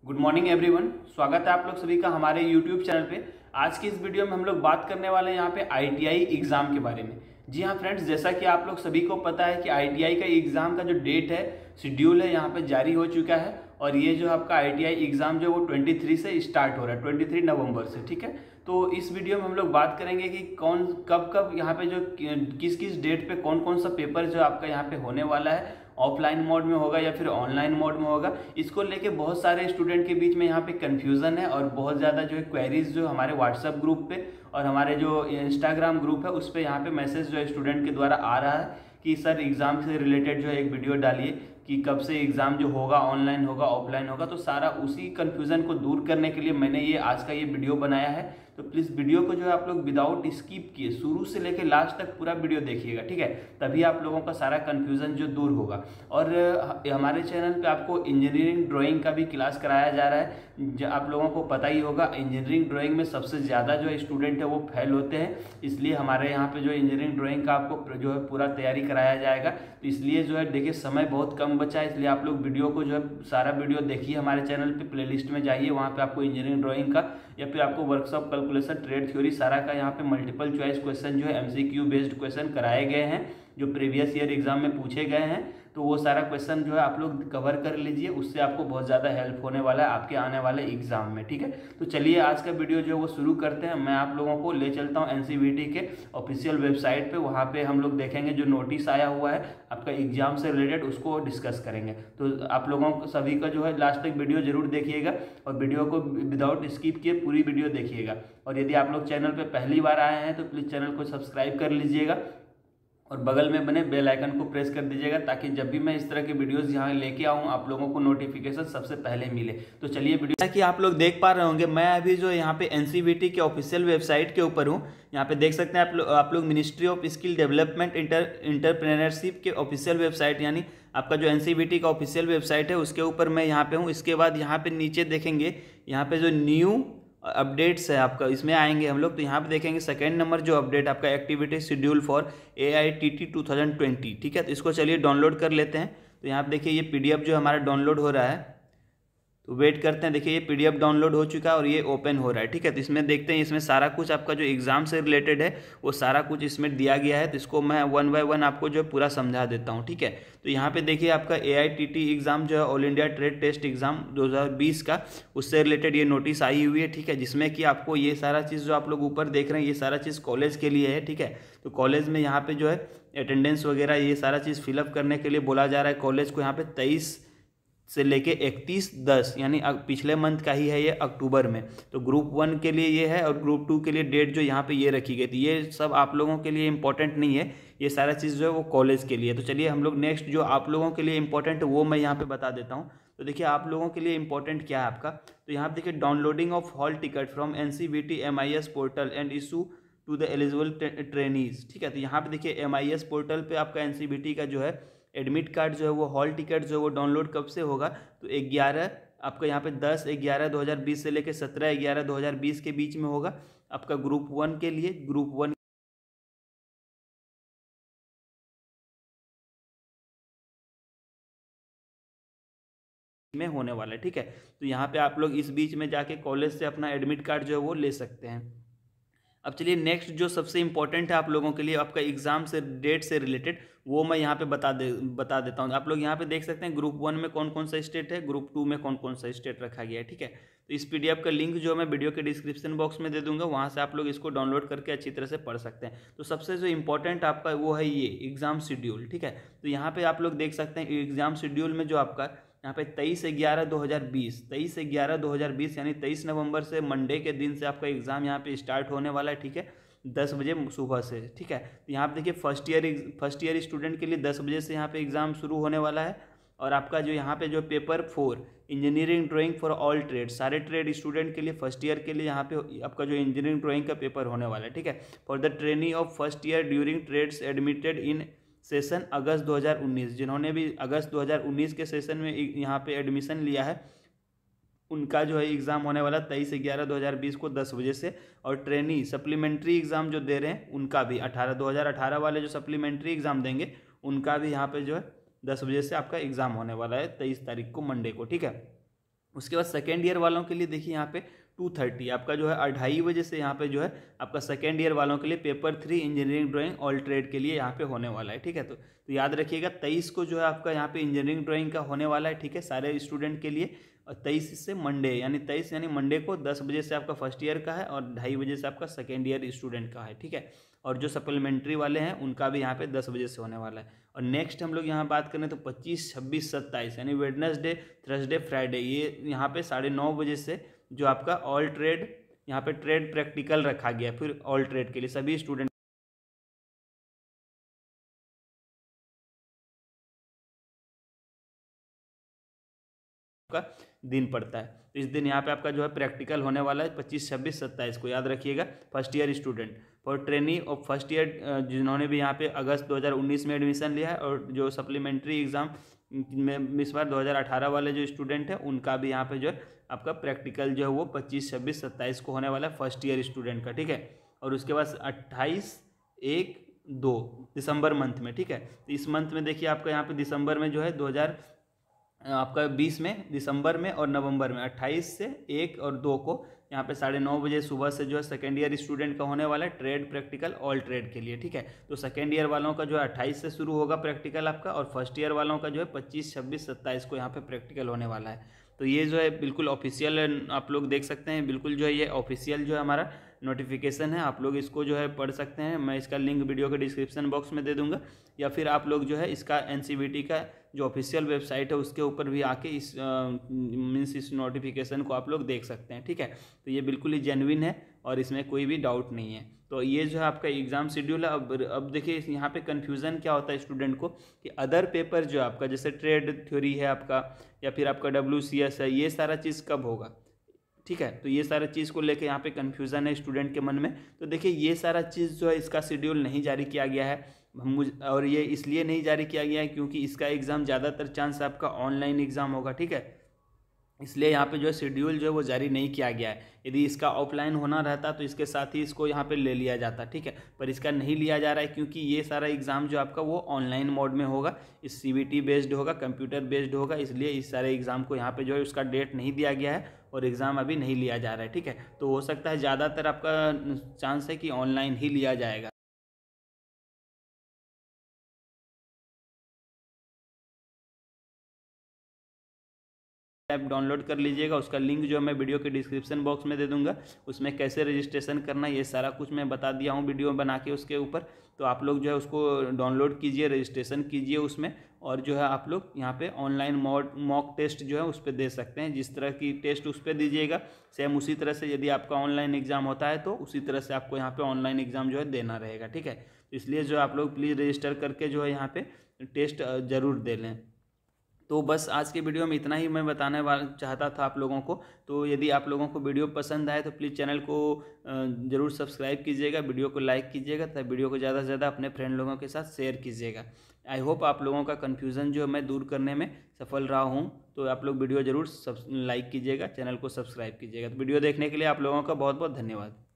Good morning everyone. स्वागत है आप लोग सभी का हमारे यूट्यूब चैनल पे। आज की इस वीडियो में हम लोग बात करने वाले हैं यहाँ पे आईटीआई एग्ज़ाम के बारे में। जी हाँ फ्रेंड्स, जैसा कि आप लोग सभी को पता है कि आईटीआई का एग्ज़ाम का जो डेट है, शेड्यूल है, यहाँ पे जारी हो चुका है। और ये जो आपका आईटीआई एग्ज़ाम जो वो 23 से स्टार्ट हो रहा है, 23 नवंबर से। ठीक है, तो इस वीडियो में हम लोग बात करेंगे कि कौन कब कब यहाँ पे जो किस किस डेट पे कौन कौन सा पेपर जो आपका यहाँ पे होने वाला है, ऑफलाइन मोड में होगा या फिर ऑनलाइन मोड में होगा। इसको लेके बहुत सारे स्टूडेंट के बीच में यहाँ पे कन्फ्यूज़न है और बहुत ज़्यादा जो है क्वेरीज जो हमारे व्हाट्सएप ग्रुप पे और हमारे जो इंस्टाग्राम ग्रुप है उस पर यहाँ पे मैसेज जो है स्टूडेंट के द्वारा आ रहा है कि सर एग्ज़ाम से रिलेटेड जो है एक वीडियो डालिए कि कब से एग्ज़ाम जो होगा, ऑनलाइन होगा ऑफलाइन होगा। तो सारा उसी कन्फ्यूज़न को दूर करने के लिए मैंने ये आज का ये वीडियो बनाया है। तो प्लीज़ वीडियो को जो है आप लोग विदाउट स्किप किए शुरू से लेकर लास्ट तक पूरा वीडियो देखिएगा, ठीक है। तभी आप लोगों का सारा कन्फ्यूज़न जो दूर होगा। और हमारे चैनल पे आपको इंजीनियरिंग ड्राइंग का भी क्लास कराया जा रहा है। आप लोगों को पता ही होगा इंजीनियरिंग ड्राइंग में सबसे ज़्यादा जो स्टूडेंट है वो फेल होते हैं। इसलिए हमारे यहाँ पे जो इंजीनियरिंग ड्राइंग का आपको जो है पूरा तैयारी कराया जाएगा। तो इसलिए जो है देखिए समय बहुत कम बचा है, इसलिए आप लोग वीडियो को जो है सारा वीडियो देखिए। हमारे चैनल पे प्लेलिस्ट में जाइए, वहाँ पे आपको इंजीनियरिंग ड्राइंग का या फिर आपको वर्कशॉप, कैलकुलेशन, ट्रेड थ्योरी सारा का यहाँ पे मल्टीपल चॉइस क्वेश्चन जो है एमसीक्यू बेस्ड क्वेश्चन कराए गए हैं जो प्रीवियस ईयर एग्जाम में पूछे गए हैं। तो वो सारा क्वेश्चन जो है आप लोग कवर कर लीजिए, उससे आपको बहुत ज़्यादा हेल्प होने वाला है आपके आने वाले एग्जाम में, ठीक है। तो चलिए आज का वीडियो जो है वो शुरू करते हैं। मैं आप लोगों को ले चलता हूँ एनसीवीटी के ऑफिशियल वेबसाइट पे। वहाँ पे हम लोग देखेंगे जो नोटिस आया हुआ है आपका एग्जाम से रिलेटेड, उसको डिस्कस करेंगे। तो आप लोगों को सभी का जो है लास्ट तक वीडियो जरूर देखिएगा और वीडियो को विदाउट स्किप किए पूरी वीडियो देखिएगा। और यदि आप लोग चैनल पे पहली बार आए हैं तो प्लीज़ चैनल को सब्सक्राइब कर लीजिएगा और बगल में बने बेल आइकन को प्रेस कर दीजिएगा ताकि जब भी मैं इस तरह के वीडियोस यहाँ लेके आऊँ आप लोगों को नोटिफिकेशन सबसे पहले मिले। तो चलिए वीडियो कि आप लोग देख पा रहे होंगे, मैं अभी जो यहाँ पे एनसीवीटी के ऑफिशियल वेबसाइट के ऊपर हूँ। यहाँ पे देख सकते हैं आप लोग ministry of skill development entrepreneurship के ऑफिशियल वेबसाइट, यानी आपका जो एनसीवीटी का ऑफिशियल वेबसाइट है उसके ऊपर मैं यहाँ पे हूँ। इसके बाद यहाँ पे नीचे देखेंगे, यहाँ पे जो न्यू अपडेट्स है आपका, इसमें आएंगे हम लोग। तो यहाँ पे देखेंगे सेकंड नंबर जो अपडेट आपका एक्टिविटी शेड्यूल फॉर AITT 2020, ठीक है। तो इसको चलिए डाउनलोड कर लेते हैं। तो यहाँ पे देखिए ये PDF जो हमारा डाउनलोड हो रहा है, तो वेट करते हैं। देखिए ये PDF डाउनलोड हो चुका है और ये ओपन हो रहा है, ठीक है। तो इसमें देखते हैं, इसमें सारा कुछ आपका जो एग्जाम से रिलेटेड है वो सारा कुछ इसमें दिया गया है। तो इसको मैं वन बाय वन आपको जो है पूरा समझा देता हूँ, ठीक है। तो यहाँ पे देखिए आपका AITT एग्ज़ाम जो है all India trade test exam 2020 का, उससे रिलेटेड ये नोटिस आई हुई है, ठीक है। जिसमें कि आपको ये सारा चीज़ जो आप लोग ऊपर देख रहे हैं ये सारा चीज़ कॉलेज के लिए है, ठीक है। तो कॉलेज में यहाँ पे जो है अटेंडेंस वगैरह ये सारा चीज़ फिलअप करने के लिए बोला जा रहा है कॉलेज को। यहाँ पे 23 से लेके 31/10 यानी पिछले मंथ का ही है ये, अक्टूबर में। तो ग्रुप 1 के लिए ये है और ग्रुप 2 के लिए डेट जो यहाँ पे ये रखी गई थी। ये सब आप लोगों के लिए इंपॉर्टेंट नहीं है, ये सारा चीज़ जो है वो कॉलेज के लिए। तो चलिए हम लोग नेक्स्ट जो आप लोगों के लिए इंपॉर्टेंट है वो मैं यहाँ पे बता देता हूँ। तो देखिए आप लोगों के लिए इंपॉर्टेंट क्या है आपका, तो यहाँ पे देखिए downloading of hall ticket from NCVT MIS portal and issue to the eligible trainees, ठीक है। तो यहाँ पे देखिए MIS पोर्टल पे आपका NCVT का जो है एडमिट कार्ड जो है वो हॉल टिकट जो है वो डाउनलोड कब से होगा, तो 11 आपका यहाँ पे 10/11/2020 से लेकर 17/11/2020 के बीच में होगा आपका ग्रुप 1 के लिए। ग्रुप 1 में होने वाला है, ठीक है। तो यहाँ पे आप लोग इस बीच में जाके कॉलेज से अपना एडमिट कार्ड जो है वो ले सकते हैं। अब चलिए नेक्स्ट जो सबसे इंपॉर्टेंट है आप लोगों के लिए आपका एग्जाम से डेट से रिलेटेड, वो मैं यहाँ पे बता देता हूँ। आप लोग यहाँ पे देख सकते हैं ग्रुप 1 में कौन कौन सा स्टेट है, ग्रुप 2 में कौन कौन सा स्टेट रखा गया है, ठीक है। तो इस PDF का लिंक जो मैं वीडियो के डिस्क्रिप्शन बॉक्स में दे दूंगा, वहाँ से आप लोग इसको डाउनलोड करके अच्छी तरह से पढ़ सकते हैं। तो सबसे जो इंपॉर्टेंट आपका वो है ये एग्जाम शेड्यूल, ठीक है। तो यहाँ पे आप लोग देख सकते हैं एग्जाम शेड्यूल में जो आपका यहाँ पे 23/11/2020, 23/11/2020 यानी 23 नवंबर से मंडे के दिन से आपका एग्ज़ाम यहाँ पे स्टार्ट होने वाला है, ठीक है, 10 बजे सुबह से, ठीक है। तो यहाँ पे देखिए फर्स्ट ईयर स्टूडेंट के लिए 10 बजे से यहाँ पे एग्ज़ाम शुरू होने वाला है। और आपका जो यहाँ पे जो paper 4 engineering drawing for all trade, सारे ट्रेड स्टूडेंट के लिए फर्स्ट ईयर के लिए यहाँ पे आपका जो इंजीनियरिंग ड्राइंग का पेपर होने वाला है, ठीक है। For the trainee of first year during trades admitted in session August 2019, जिन्होंने भी अगस्त 2019 के सेशन में यहाँ पे एडमिशन लिया है उनका जो है एग्ज़ाम होने वाला 23/11/2020 को 10 बजे से। और ट्रेनी सप्लीमेंट्री एग्ज़ाम जो दे रहे हैं उनका भी 2018 वाले जो सप्लीमेंट्री एग्ज़ाम देंगे उनका भी यहाँ पे जो है 10 बजे से आपका एग्ज़ाम होने वाला है 23 तारीख को मंडे को, ठीक है। उसके बाद सेकेंड ईयर वालों के लिए देखिए यहाँ पे 2:30 आपका जो है 2:30 बजे से यहाँ पे जो है आपका सेकेंड ईयर वालों के लिए paper 3 engineering drawing all trade के लिए यहाँ पे होने वाला है। ठीक है, तो याद रखिएगा 23 को जो है आपका यहाँ पे इंजीनियरिंग ड्राइंग का होने वाला है। ठीक है, सारे स्टूडेंट के लिए। और 23 से मंडे यानी 23 यानी मंडे को 10 बजे से आपका फर्स्ट ईयर का है और 2:30 बजे से आपका सेकेंड ईयर स्टूडेंट का है। ठीक है, और जो सप्लीमेंट्री वाले हैं उनका भी यहाँ पे 10 बजे से होने वाला है। और नेक्स्ट हम लोग यहाँ बात करें तो 25, 26, 27 यानी वेडनेसडे, थर्सडे, फ्राइडे, ये यहाँ पे 9:30 बजे से जो आपका ऑल ट्रेड यहाँ पे ट्रेड प्रैक्टिकल रखा गया है। फिर ऑल ट्रेड के लिए सभी स्टूडेंट का दिन पड़ता है। तो इस दिन यहाँ पे आपका जो है प्रैक्टिकल होने वाला है 25, 26, 27 को, याद रखिएगा। First year student for training of first year जिन्होंने भी यहाँ पे अगस्त 2019 में एडमिशन लिया है, और जो सप्लीमेंट्री एग्ज़ाम में इस बार 2018 वाले जो स्टूडेंट हैं उनका भी यहाँ पे जो है आपका प्रैक्टिकल जो है वो 25, 26, 27 को होने वाला है फर्स्ट ईयर स्टूडेंट का। ठीक है, और उसके बाद 28, 1, 2 दिसंबर मंथ में। ठीक है, तो इस मंथ में देखिए आपका यहाँ पे दिसंबर में जो है 2020 में, दिसंबर में और नवंबर में 28 से 1 और 2 को यहाँ पे 9:30 बजे सुबह से जो है सेकेंड ईयर स्टूडेंट का होने वाला है ट्रेड प्रैक्टिकल ऑल ट्रेड के लिए। ठीक है, तो सेकेंड ईयर वालों का जो है 28 से शुरू होगा प्रैक्टिकल आपका, और फर्स्ट ईयर वालों का जो है 25, 26, 27 को यहाँ पे प्रैक्टिकल होने वाला है। तो ये जो है बिल्कुल ऑफिशियल आप लोग देख सकते हैं, बिल्कुल जो है ये ऑफिशियल जो है हमारा नोटिफिकेशन है। आप लोग इसको जो है पढ़ सकते हैं, मैं इसका लिंक वीडियो के डिस्क्रिप्शन बॉक्स में दे दूंगा, या फिर आप लोग जो है इसका NCVT का जो ऑफिशियल वेबसाइट है उसके ऊपर भी आके इस मीन्स इस नोटिफिकेशन को आप लोग देख सकते हैं। ठीक है, तो ये बिल्कुल ही जेन्युइन है और इसमें कोई भी डाउट नहीं है। तो ये जो है आपका एग्ज़ाम शेड्यूल है। अब देखिए यहाँ पे कन्फ्यूज़न क्या होता है स्टूडेंट को कि अदर पेपर जो आपका जैसे ट्रेड थ्योरी है आपका, या फिर आपका WCS है, ये सारा चीज़ कब होगा। ठीक है, तो ये सारा चीज़ को लेके यहाँ पे कन्फ्यूज़न है स्टूडेंट के मन में। तो देखिए ये सारा चीज़ जो है इसका शेड्यूल नहीं जारी किया गया है और ये इसलिए नहीं जारी किया गया है क्योंकि इसका एग्ज़ाम ज़्यादातर चांस आपका ऑनलाइन एग्ज़ाम होगा। ठीक है, इसलिए यहाँ पे जो है शेड्यूल जो है वो जारी नहीं किया गया है। यदि इसका ऑफलाइन होना रहता तो इसके साथ ही इसको यहाँ पे ले लिया जाता। ठीक है, पर इसका नहीं लिया जा रहा है क्योंकि ये सारा एग्ज़ाम जो आपका वो ऑनलाइन मोड में होगा, इस CBT बेस्ड होगा, कंप्यूटर बेस्ड होगा, इसलिए इस सारे एग्ज़ाम को यहाँ पे जो है उसका डेट नहीं दिया गया है और एग्ज़ाम अभी नहीं लिया जा रहा है। ठीक है, तो हो सकता है ज़्यादातर आपका चांस है कि ऑनलाइन ही लिया जाएगा। ऐप डाउनलोड कर लीजिएगा, उसका लिंक जो है मैं वीडियो के डिस्क्रिप्शन बॉक्स में दे दूंगा। उसमें कैसे रजिस्ट्रेशन करना है ये सारा कुछ मैं बता दिया हूँ वीडियो बना के उसके ऊपर। तो आप लोग जो है उसको डाउनलोड कीजिए, रजिस्ट्रेशन कीजिए उसमें, और जो है आप लोग यहाँ पे ऑनलाइन मॉक टेस्ट जो है उस पर दे सकते हैं। जिस तरह की टेस्ट उस पर दीजिएगा सेम उसी तरह से यदि आपका ऑनलाइन एग्ज़ाम होता है तो उसी तरह से आपको यहाँ पर ऑनलाइन एग्ज़ाम जो है देना रहेगा। ठीक है, इसलिए जो आप लोग प्लीज़ रजिस्टर करके जो है यहाँ पर टेस्ट ज़रूर दे लें। तो बस आज के वीडियो में इतना ही मैं बताने चाहता था आप लोगों को। तो यदि आप लोगों को वीडियो पसंद आए तो प्लीज़ चैनल को ज़रूर सब्सक्राइब कीजिएगा, वीडियो को लाइक कीजिएगा तथा वीडियो को ज़्यादा से ज़्यादा अपने फ्रेंड लोगों के साथ शेयर कीजिएगा। आई होप आप लोगों का कन्फ्यूज़न जो मैं दूर करने में सफल रहा हूँ। तो आप लोग वीडियो ज़रूर लाइक कीजिएगा, चैनल को सब्सक्राइब कीजिएगा। तो वीडियो देखने के लिए आप लोगों का बहुत बहुत धन्यवाद।